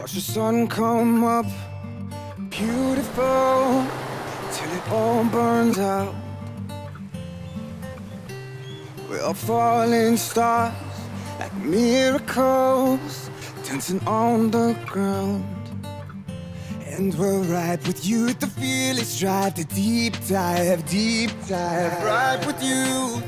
Watch the sun come up, beautiful, till it all burns out. We're all falling stars, like miracles, dancing on the ground. And we're right with you, the fearless drive, the deep dive, right with you.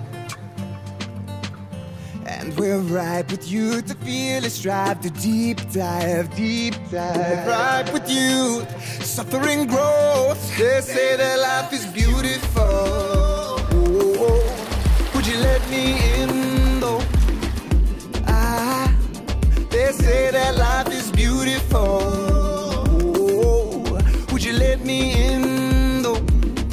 And we're right with you, the fearless drive, the deep dive, right with you. Suffering growth, they say that life is beautiful. Would you let me in though? They say that life is beautiful. Would you let me in though?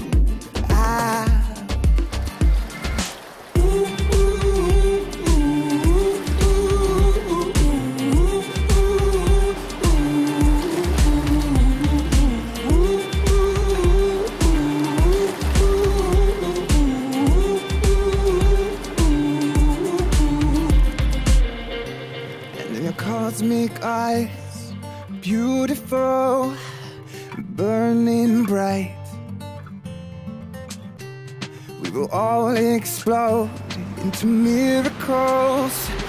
Cosmic eyes, beautiful, burning bright. We will all explode into miracles,